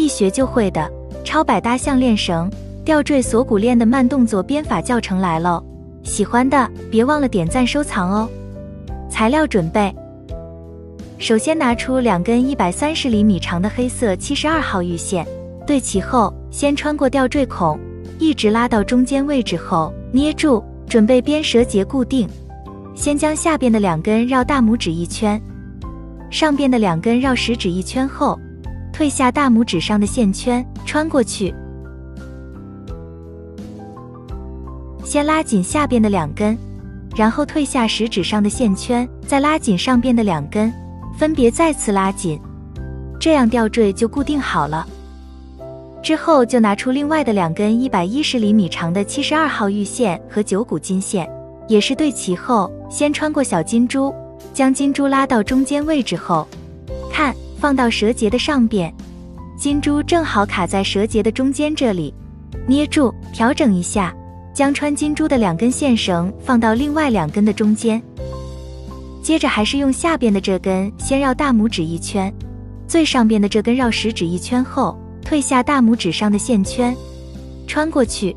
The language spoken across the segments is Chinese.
一学就会的超百搭项链绳吊坠锁骨链的慢动作编法教程来喽！喜欢的别忘了点赞收藏哦。材料准备：首先拿出2根130厘米长的黑色72号玉线，对齐后，先穿过吊坠孔，一直拉到中间位置后捏住，准备编绳结固定。先将下边的2根绕大拇指1圈，上边的2根绕食指1圈后，退下大拇指上的线圈，穿过去。先拉紧下边的2根，然后退下食指上的线圈，再拉紧上边的2根，分别再次拉紧，这样吊坠就固定好了。之后就拿出另外的2根110厘米长的72号玉线和9股金线，也是对齐后，先穿过小金珠，将金珠拉到中间位置后，看，放到绳结的上边，金珠正好卡在绳结的中间这里，捏住，调整一下，将穿金珠的2根线绳放到另外2根的中间。接着还是用下边的这根先绕大拇指1圈，最上边的这根绕食指1圈后，退下大拇指上的线圈，穿过去。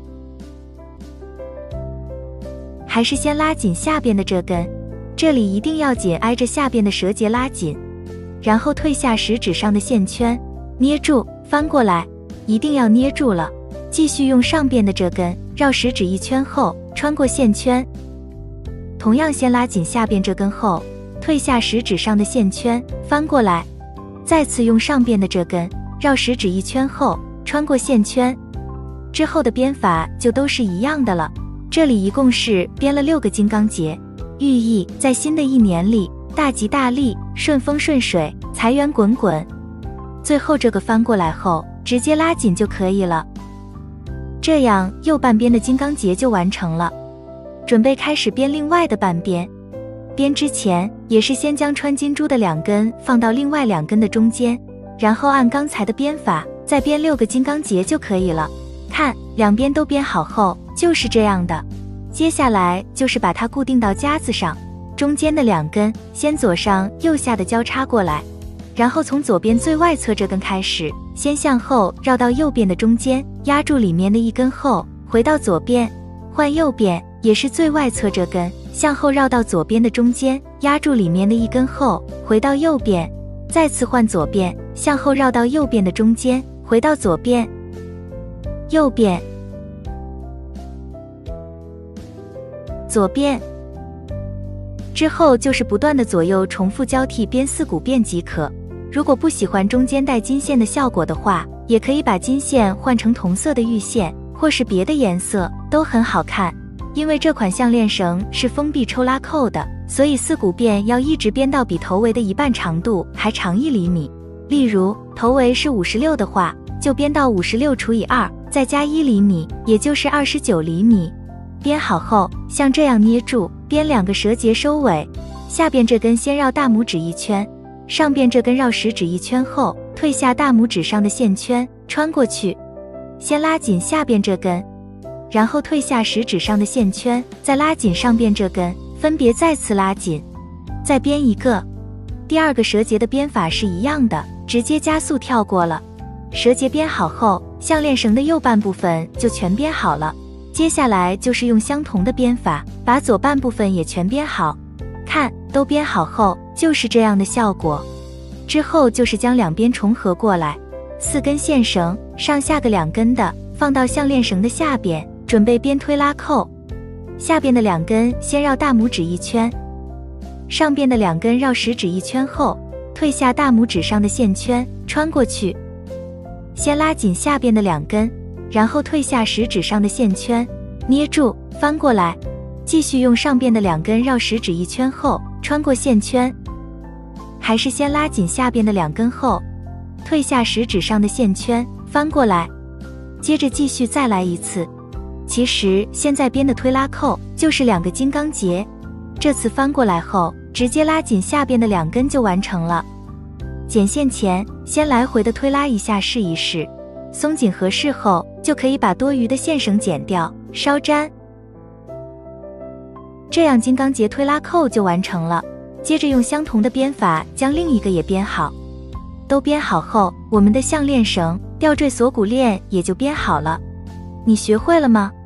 还是先拉紧下边的这根，这里一定要紧挨着下边的绳结拉紧，然后退下食指上的线圈，捏住，翻过来，一定要捏住了。继续用上边的这根绕食指1圈后，穿过线圈，同样先拉紧下边这根后，退下食指上的线圈，翻过来，再次用上边的这根绕食指1圈后，穿过线圈。之后的编法就都是一样的了。这里一共是编了6个金刚结，寓意在新的1年里大吉大利，顺风顺水，财源滚滚。最后这个翻过来后，直接拉紧就可以了。这样右半边的金刚结就完成了。准备开始编另外的半边。编之前也是先将穿金珠的2根放到另外2根的中间，然后按刚才的编法再编6个金刚结就可以了。看，两边都编好后就是这样的。接下来就是把它固定到夹子上，中间的2根先左上右下的交叉过来，然后从左边最外侧这根开始，先向后绕到右边的中间，压住里面的1根后，回到左边，换右边，也是最外侧这根，向后绕到左边的中间，压住里面的1根后，回到右边，再次换左边，向后绕到右边的中间，回到左边，右边，左边。之后就是不断的左右重复交替编4股辫即可。如果不喜欢中间带金线的效果的话，也可以把金线换成同色的玉线，或是别的颜色，都很好看。因为这款项链绳是封闭抽拉扣的，所以4股辫要一直编到比头围的1半长度还长1厘米。例如头围是56的话，就编到56除以2，再加1厘米，也就是29厘米。编好后，像这样捏住，编2个绳结收尾。下边这根先绕大拇指1圈，上边这根绕食指1圈后，退下大拇指上的线圈，穿过去。先拉紧下边这根，然后退下食指上的线圈，再拉紧上边这根，分别再次拉紧，再编一个。第2个绳结的编法是一样的，直接加速跳过了。绳结编好后，项链绳的右半部分就全编好了。接下来就是用相同的编法，把左半部分也全编好。看，都编好后就是这样的效果。之后就是将两边重合过来，4根线绳，上下各2根的，放到项链绳的下边，准备编推拉扣。下边的2根先绕大拇指1圈，上边的2根绕食指1圈后，退下大拇指上的线圈，穿过去。先拉紧下边的2根，然后退下食指上的线圈，捏住，翻过来，继续用上边的2根绕食指1圈后，穿过线圈。还是先拉紧下边的2根后，退下食指上的线圈，翻过来，接着继续再来一次。其实现在编的推拉扣就是2个金刚结，这次翻过来后，直接拉紧下边的2根就完成了。剪线前，先来回的推拉一下试一试，松紧合适后，就可以把多余的线绳剪掉，稍粘。这样金刚结推拉扣就完成了。接着用相同的编法将另一个也编好。都编好后，我们的项链绳吊坠锁骨链也就编好了。你学会了吗？